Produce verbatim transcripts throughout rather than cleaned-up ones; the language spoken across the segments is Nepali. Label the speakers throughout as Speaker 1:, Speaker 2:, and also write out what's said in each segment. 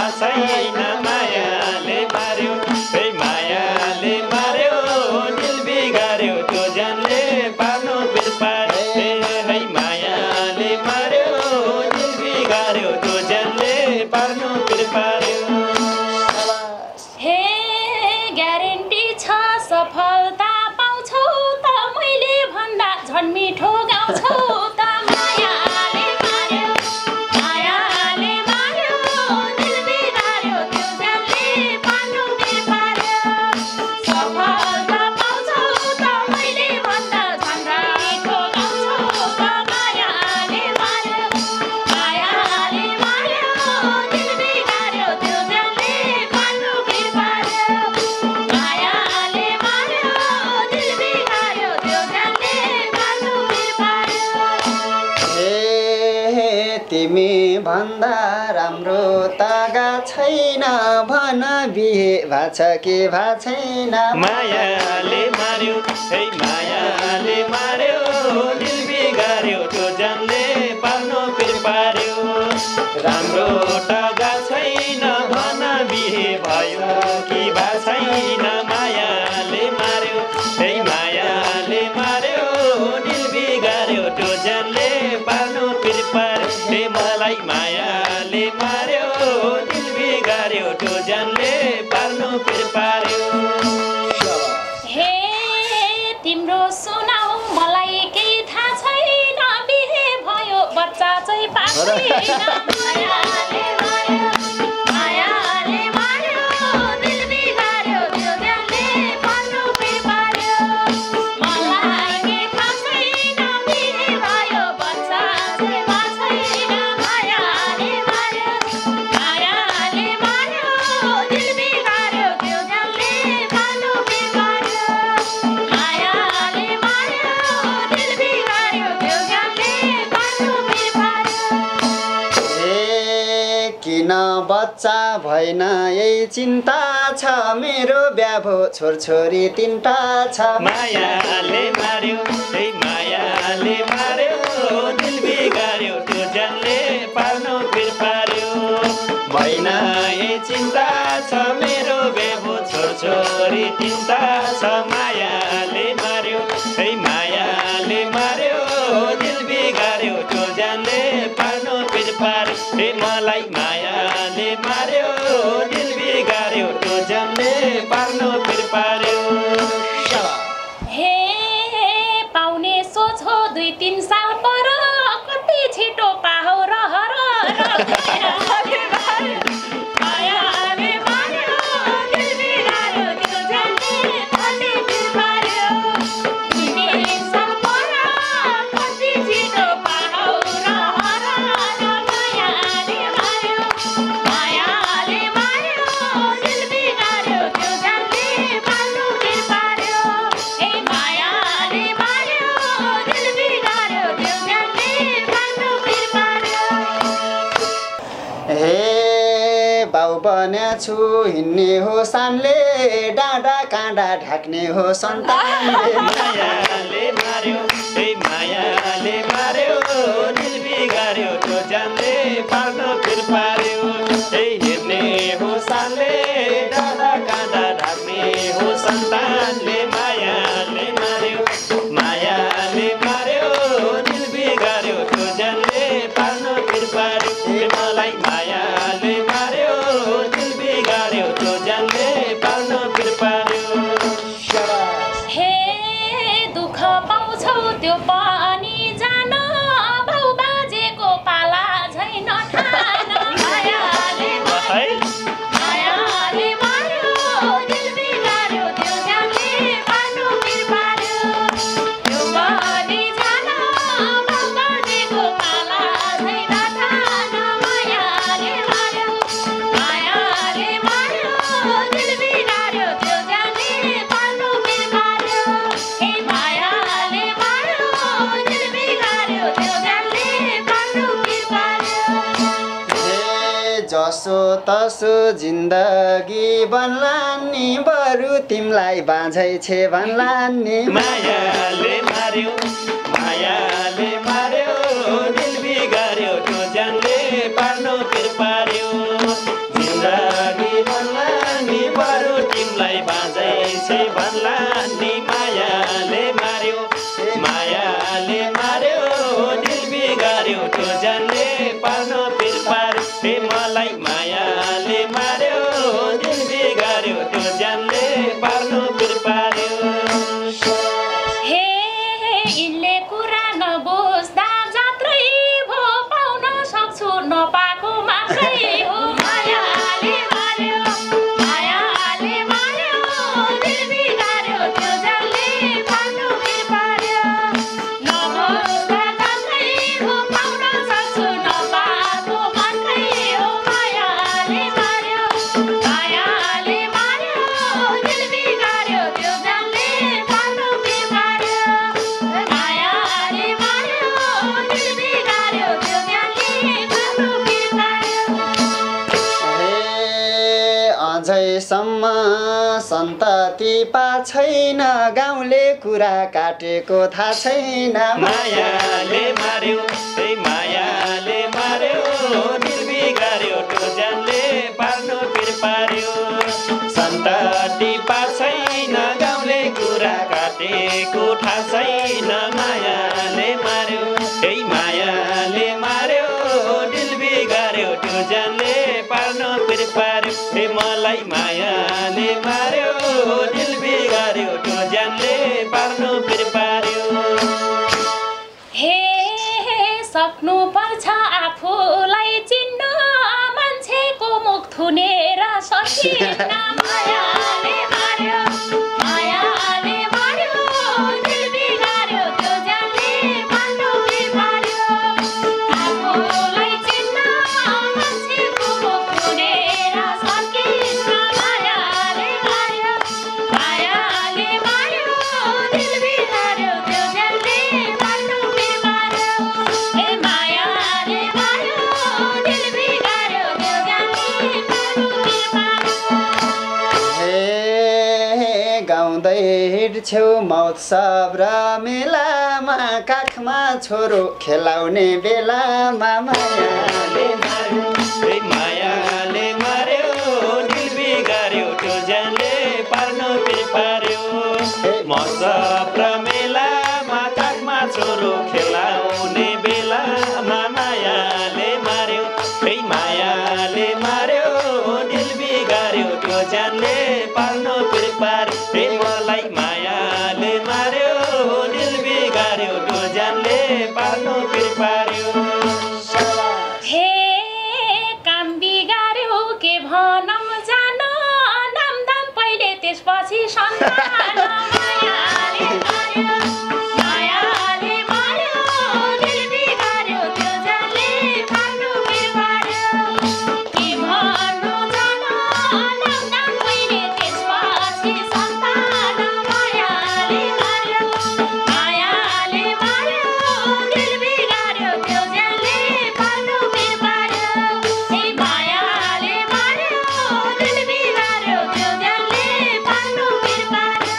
Speaker 1: छैन मायाले मार्यो हे मायाले मार्यो दिल बिगार्यो त्यो जानले पार्नु पिर पारे है मायाले मार्यो दिल बिगार्यो त्यो जानले पार्नु पिर पार्यो
Speaker 2: हे ग्यारेन्टी छ सफलता पाउँछौ त मैले भन्दा झन् मिठो गाउँछौ त मायाले मार्यो मायाले मार्यो दिल बिगार्यो त्यो जानले पार्नु पिर पार्यो सफलता पाउँछौ त मैले भन्दा झन् मिठो गाउँछौ त मायाले मार्यो मायाले मार्यो दिल बिगार्यो त्यो जानले पार्नु पिर पार्यो मायाले मार्यो दिल बिगार्यो त्यो जानले पार्नु पिर पार्यो
Speaker 3: ए तिमी भन्दा राम्रो तागा छैन भन बिहे भाछ कि भा छैन
Speaker 1: मायाले मार्यो है मायाले मार्यो दिल बिगार्यो त्यो जानले पार्नु पिर पार्यो राम्रो टगा छैन भन बिहे भयो कि भा छैन मायाले मार्यो है मायाले मार्यो दिल बिगार्यो त्यो जानले पार्नु पिर पार्यो हे मलाई मायाले मार्यो दिल बिगार्यो त्यो जानले पार्नु पिर पार्यो
Speaker 2: हे तिम्रो सुनाऊ मलाई केही थाहा छैन बिहे भयो बच्चा चाहिँ पाउँदैन मायाले मार्यो मायाले मार्यो दिल बिगार्यो त्यो जानले पार्नु पिर पार्यो मलाई केही थाहा छैन बिहे भयो बच्चा चाहिँ छैन मायाले मार्यो मायाले मार्यो दिल बिगार्यो त्यो जानले पार्नु पिर पार्यो मायाले मार्यो दिल बिगार्यो त्यो जानले पार्नु पिर पार्यो
Speaker 3: ए किन बच्चा भएन यही चिन्ता छ मेरो ब्याभो छोरछोरी तिनटा छ
Speaker 1: मायाले मार्यो है मायाले मार्यो दिल बिगार्यो त्यो जानले पार्नु पिर पार्यो भएन ए चिन्ता छ मेरो बेबो छोरछोरी तिनटा छ मायाले मार्यो है मायाले मार्यो दिल बिगार्यो त्यो जानले पार्नु पिर पार्यो हे मलाई मायाले मार्यो दिल बिगार्यो त्यो जानले पार्नु पिर पार्यो
Speaker 2: हे पाउने सोझो दुई तिन साल पर कति छिटो पाहो रहर मायाले मार्यो दिल बिगार्यो त्यो जानले पार्नु पिर पार्यो दुई तिन साल पर कति छिटो पाहो रहर मायाले मार्यो मायाले मार्यो दिल बिगार्यो त्यो जानले पार्नु पिर पार्यो हे मायाले मार्यो दिल बिगार्यो त्यो जानले पार्नु पिर पार्यो
Speaker 3: हे बाउ बन्या छु हिँड्ने हो सानले डाँडा काँडा ढाक्ने हो सन्तानले
Speaker 1: मायाले मार्यो हे मायाले मार्यो दिल बिगार्यो त्यो जानले पार्नु पिर पार्यो हे हिँड्ने हो सानले डाँडा काँडा ढाक्ने हो सन्तानले मायाले मार्यो मायाले मार्यो दिल बिगार्यो त्यो जानले पार्नु पिर पार्यो हे मलाई मायाले मार्यो दिल बिगार्यो त्यो जानले पार्नु पिर पार्यो
Speaker 2: हे दुःख पाउँछौ त्यो पनि जान बाउ बाजेको पाला छैन ठान मायाले मायाले मार्यो दिल बिगार्यो त्यो जानले पार्नु पिर पार्यो त्यो पनि जान बाउ बाजेको पाला छैन ठान मायाले मार्यो मायाले मार्यो दिल बिगार्यो त्यो जानले पार्नु पिर पार्यो हे मायाले मार्यो दिल बिगार्यो त्यो जानले पार्नु पिर पार्यो
Speaker 3: हे जसो तसो जिन्दगी बन्ला नि बरु तिमलाई बाँझै छे भन्ला नि
Speaker 1: मायाले मार्यो मायाले मार्यो दिल बिगार्यो त्यो जानले पार्नु पिर पार्यो पार्नु पिर पार्यो
Speaker 2: हे इनले कुरा नबुझ्दा जात्रै भो पाउन सक्छु नपाएको मात्रै हो मायाले मार्यो मायाले मार्यो दिल बिगार्यो त्यो जालले पार्नु पिर पार्यो नबुझ्दा जात्रै भो पाउन सक्छु नपाएको मात्रै हो मायाले मार्यो मायाले मार्यो दिल बिगार्यो त्यो जालले पार्नु पिर पार्यो मायाले मार्यो दिल बिगार्यो त्यो जालले पार्नु पिर पार्यो
Speaker 3: हे अझैसम्म सन्तति पा छैन गाउँले कुरा काटेको थाहा छैन
Speaker 1: मायाले मार्यो ए मायाले मार्यो दिल बिगार्यो त्यो जानले पार्नु पिर पार्यो सन्तति पा छैन गाउँले कुरा काटेको थाहा छैन मायाले मार्यो ए मायाले मार्यो दिल बिगार्यो त्यो जानले पार्नु पिर पार्यो ए मलाई मायाले मार्यो दिल बिगार्यो त्यो जानले पार्नु पिर पार्यो
Speaker 2: हे सक्नु पर्छ आफूलाई चिन्न मान्छेको मुख थुनेर सकिएन मायाले मार्यो मायाले मार्यो दिल बिगार्यो त्यो जालले पार्नु पिर पार्यो आफूलाई चिन्न मान्छेको मुख थुनेर सकिएन मायाले मार्यो मायाले मार्यो दिल बिगार्यो त्यो जालले पार्नु पिर पार्यो ए मायाले मार्यो दिल बिगार्यो त्यो जालले पार्नु पिर पार्यो
Speaker 3: हे गाउँदै हिँड्छौ महोत्सव र मेलामा काखमा छोरो खेलाउने बेलामा मायाले
Speaker 1: मार्यो ए मायाले मार्यो दिल बिगार्यो त्यो जानले पार्नु पिर पार्यो महोत्सव र मेलामा काखमा छोरो खेलाउने बेलामा मायाले मार्यो ए मायाले मार्यो दिल बिगार्यो त्यो जानले पार्नु पिर पार्यो ए मलाई मायाले मार्यो दिल बिगार्यो त्यो जानले पार्नु पिर पार्यो
Speaker 2: हे काम बिगार्यो के भनौँ जान नामदाम पहिले त्यसपछि सन्तान मायाले मार्यो मायाले मार्यो दिल बिगार्यो त्यो जालले पार्नु पिर पार्यो के भन्नु जान नामदाम पहिले त्यसपछि सन्तान मायाले मार्यो मायाले मार्यो दिल बिगार्यो त्यो जालले पार्नु पिर पार्यो ए मायाले मार्यो दिल बिगार्यो त्यो जालले पार्नु पिर पार्यो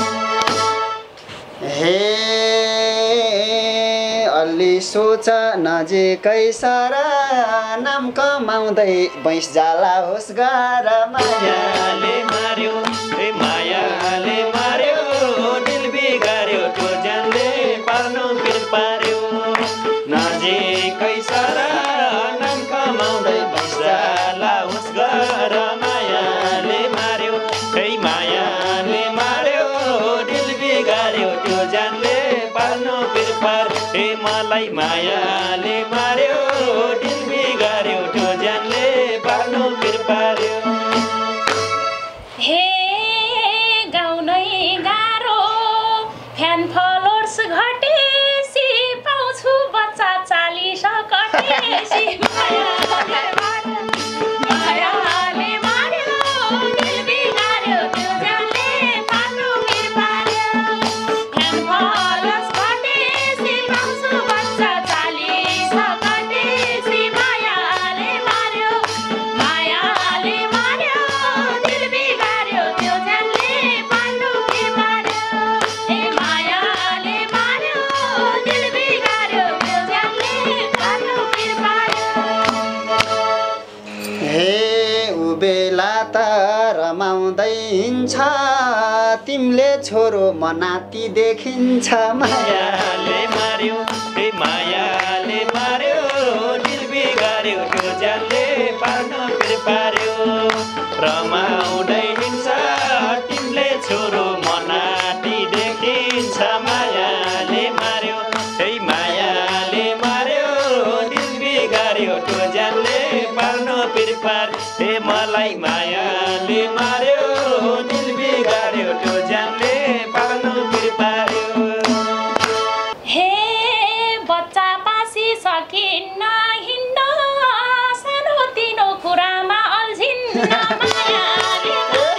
Speaker 3: हे अलि सोच नजिकै सर नाम कमाउँदै बैंस जाला होस् गर माया
Speaker 1: मायाले मार्यो ए मायाले मार्यो दिल बिगार्यो त्यो जानले पार्नु पिर पार्यो नजिकै सारा नाम कमाउँदै भैँसाला होस् गर मायाले मार्यो ए मायाले मार्यो दिल बिगार्यो त्यो जानले पार्नु पिर पार्यो ए मलाई मायाले मार्यो दिल बिगार्यो त्यो जानले पार्नु पिर पार्यो
Speaker 2: हे गाउनै गाह्रो फ्यान फलोर्स घटेसी पाउँछु बच्चा चालिस कटेसी मायाले मार्यो मायाले मार्यो दिल बिगार्यो त्यो जालले पार्नु पिर पार्यो फ्यान फलोर्स घटेसी पाउँछु बच्चा चालिस कटेसी मायाले मार्यो मायाले मार्यो दिल बिगार्यो त्यो जालले पार्नु पिर पार्यो ए मायाले मार्यो दिल बिगार्यो त्यो जालले पार्नु पिर पार्यो
Speaker 3: हे उबेला त रमाउँदै हिँड्छ तिमीले छोरो मनाती देखिन्छ माया
Speaker 1: मायाले मार्यो ए मायाले मार्यो दिल बिगार्यो त्यो जानले पार्नु पिर पार्यो रमाउँदै हिँड्छ तिमीले छोरो मनाटी देखिन्छ मायाले मार्यो है मायाले मार्यो दिल बिगार्यो टोजनले पार्नु पिर पार हे मलाई मायाले मार्यो दिल बिगार्यो टोजनले पार्नु पिर पार्यो
Speaker 2: हे बच्चा पासी सकिन्न हिँड्न सानो तिनो कुरामा अल्झिन्न मायाले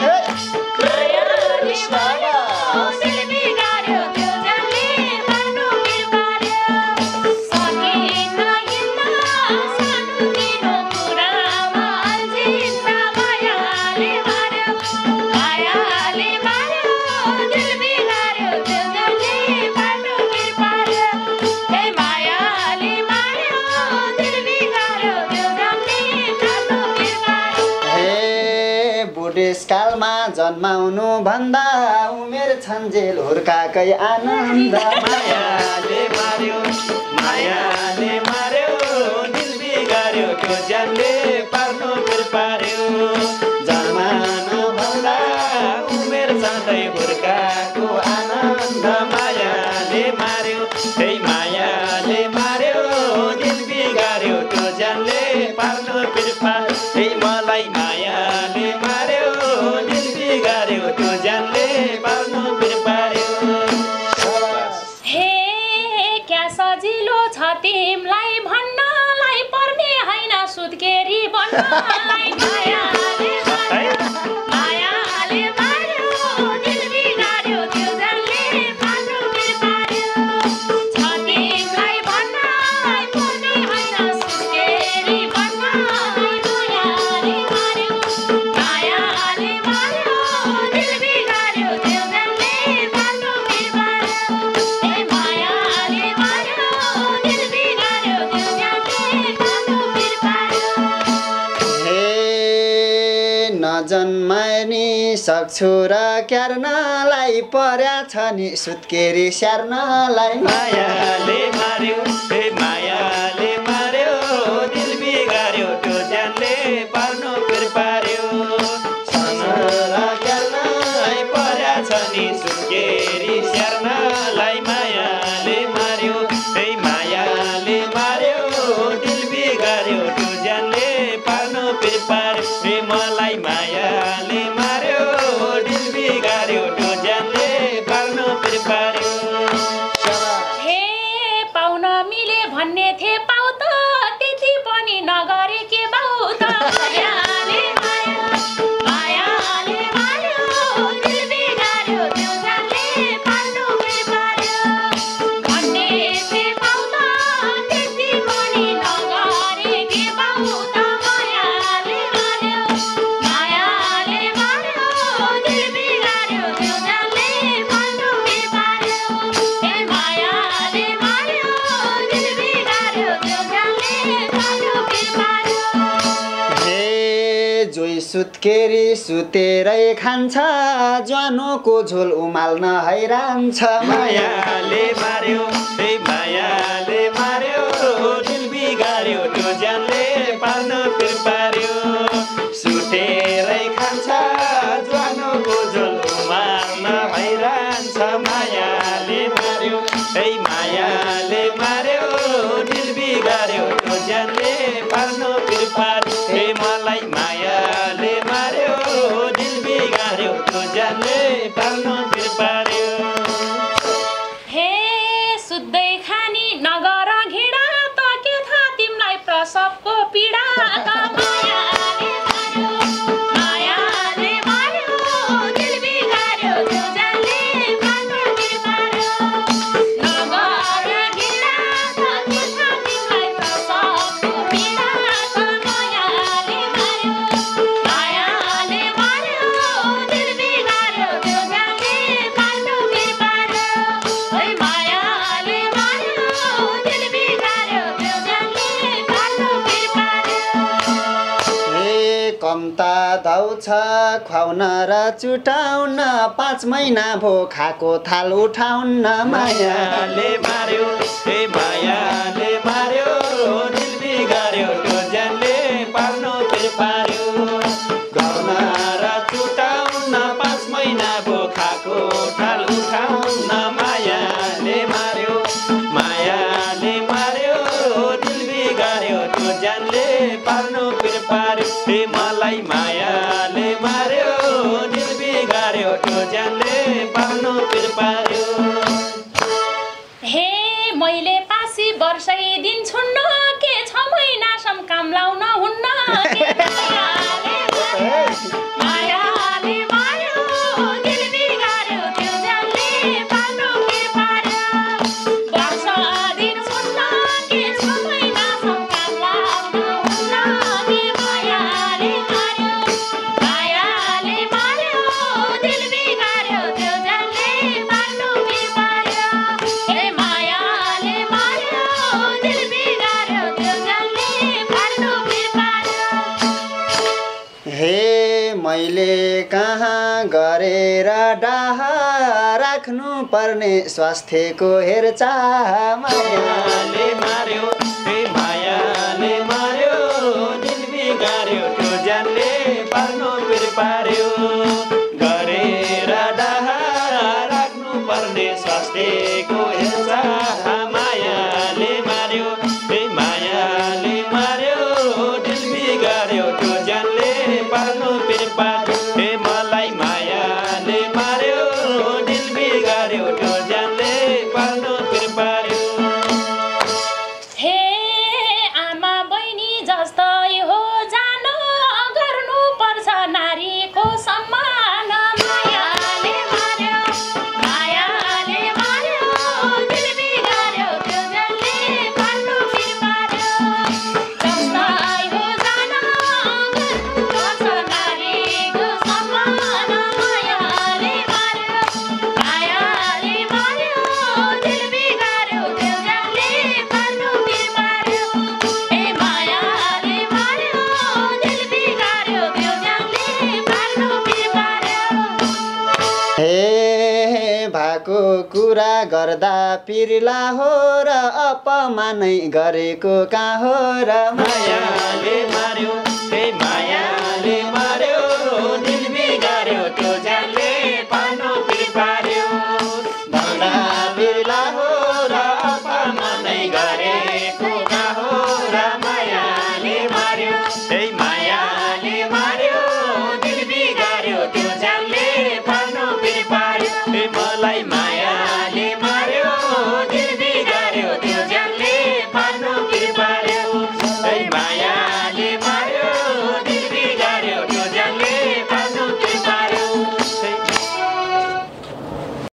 Speaker 2: मायाले मार्यो दिल बिगार्यो त्यो जानले पार्नु पिर पार्यो सकिन्न हिँड्न सानो तिनो कुरामा अल्झिन्न मायाले मार्यो मायाले मार्यो दिल बिगार्यो त्यो जानले पार्नु पिर पार्यो हे मायाले मार्यो दिल बिगार्यो त्यो जानले पार्नु पिर पार्यो
Speaker 3: हे बुढेसकालमा जन्माउनु भन्दा उमेर छन्जेल हुर्काकै आनन्द
Speaker 1: मायाले मार्यो मायाले मार्यो दिल बिगार्यो टोजनले पार्नु पिर पार्यो जन्माउनु भन्दा उमेर छँदै हुर्काको आनन्द मायाले मार्यो है मायाले मार्यो दिल बिगार्यो टोजनले पार्नु पिर पार्यो है मलाई मायाले मार्यो दिल बिगार्यो टोजनले पार्नु पिर पार्यो
Speaker 2: हे क्या सजिलो छ तिमलाई भन्नलाई पर्ने होइन सुत्केरी बन्नलाई मायाले मार्यो मायाले मार्यो दिल बिगार्यो त्यो जानले पार्नु पिर पार्यो छ तिमलाई भन्नलाई पर्ने होइन सुत्केरी बन्नलाई मायाले मार्यो मायाले मार्यो दिल बिगार्यो त्यो जानले पार्नु पिर पार्यो हे मायाले मार्यो दिल बिगार्यो त्यो जानले पार्नु पिर पार्यो
Speaker 3: हे नजन्मानी सक्छु र क्यार्नलाई पर्या छ नि सुत्केरी स्याहार्नलाई
Speaker 1: मायाले मार्यो हे मायाले मार्यो दिल बिगार्यो टोजनले पार्नु पिर पार्यो सनरा क्यार्नलाई पर्या छ नि सुत्केरी स्याहार्नलाई मायाले मार्यो हे मायाले मार्यो दिल बिगार्यो टोजनले पार्नु पिर पार्यो हे मलाई मायाले मार्यो दिल बिगार्यो टोजनले पार्नु पिर पार्यो
Speaker 2: हे पाउन मिले भन्ने थे पाउ त त्यति पनि नगरे के बाउ त मायाले मार्यो मायाले मार्यो दिल बिगार्यो त्यो जानले पार्नु पिर पार्यो भन्ने थे पाउ त त्यति पनि नगरे के बाउ त मायाले मार्यो मायाले मार्यो दिल बिगार्यो त्यो जानले पार्नु पिर पार्यो हे मायाले मार्यो दिल बिगार्यो त्यो जानले पार्नु पिर पार्यो
Speaker 3: हे जोइ सुत्केरी सुतेरै खान्छ ज्वानोको झोल उमाल्न हैरान छ
Speaker 1: मायाले मार्यो हे मायाले मार्यो दिल बिगार्यो टोजनले पार्नु पिर पार्यो सुतेरै खान्छ ज्वानोको झोल उमाल्न हैरान छ मायाले मार्यो है मायाले मार्यो दिल बिगार्यो टोजनले पार्नु पिर पार्यो हे मलाई मायाले मार्यो दिल बिगार्यो टोजनले पार्नु पिर पार्यो
Speaker 2: हे सुत्दै खानी नगर घिडा त के थाहा तिमीलाई प्रसवको पीडा त मायाले मार्यो मायाले मार्यो दिल बिगार्यो त्यो जानले पार्नु पिर पार्यो नगर घिडा त के थाहा तिमीलाई प्रसवको पीडा त मायाले मार्यो मायाले मार्यो दिल बिगार्यो त्यो जानले पार्नु पिर पार्यो है मायाले मार्यो दिल बिगार्यो त्यो जानले पार्नु पिर पार्यो
Speaker 3: हे कम्ता धाउ छ खुवाउन र चुटाउन पाँच महिना भो खाएको थाल उठाउन माया
Speaker 1: मायाले मार्यो हे मायाले मार्यो दिल बिगार्यो टोजनले पार्नु पिर पार्यो घरमा र चुटाउन पाँच महिना भो खा खाको थाल उठाउन मायाले मार्यो मायाले मार्यो दिल बिगार्यो त्यो ज्यानले पार्नु पिर पार्यो हे मलाई मायाले मार्यो दिल बिगार्यो त्यो ज्यानले पार्नु पिर पार्यो
Speaker 2: हे मैले पासी वर्षैदिन्छु न के छ महिनासम्म काम लाउन हुन्न के मायाले मायाले मार्यो दिल बिगार्यो त्यो ज्यानले पार्नु पिर पार्यो वर्ष दिन्छु न के छ महिनासम्म काम लाउन हुन्न के मायाले मार्यो मायाले मार्यो दिल बिगार्यो त्यो ज्यानले पार्नु पिर पार्यो हे मायाले मार्यो दिल बिगार्यो त्यो ज्यानले पार्नु पिर पार्यो
Speaker 3: हे मैले कहाँ गरेर डाह राख्नु पर्ने स्वास्थ्यको हेरचाह माया
Speaker 1: मायाले मार्यो हे मायाले मार्यो दिल बिगार्यो त्यो ज्यानले पार्नु पिर पार्यो गरेर डाह राख्नु पर्ने स्वास्थ्यको हेरचाह मायाले मार्यो हे मायाले मार्यो दिल बिगार्यो त्यो ज्यानले पार्नु पिर पार्यो हे मलाई मायाले मार्यो दिल बिगार्यो त्यो ज्यानले पार्नु पिर पार्यो
Speaker 2: हे आमा बहिनी जस्तै हो जान गर्नु पर्छ नारीको सम्मान मायाले मार्यो मायाले मार्यो दिल बिगार्यो त्यो ज्यानले पार्नु पिर पार्यो जस्तै हो जान गर्नु पर्छ नारीको सम्मान मायाले मार्यो मायाले मार्यो दिल बिगार्यो त्यो ज्यानले पार्नु पिर पार्यो हे मायाले मार्यो दिल बिगार्यो त्यो ज्यानले पार्नु पिर पार्यो
Speaker 3: हे भएको कुरा गर्दा पिर्ला हो र अपमानै गरेको कहाँ हो र
Speaker 1: मायाले मार्यो हे मायाले मार्यो दिल बिगार्यो त्यो ज्यानले पार्नु पिर पार्यो
Speaker 3: भन्दा पिर्ला हो र
Speaker 1: अपमानै गरेको कहाँ हो र मायाले मार्यो हे मायाले मार्यो दिल बिगार्यो त्यो ज्यानले पार्नु पिर पार्यो हे मलाई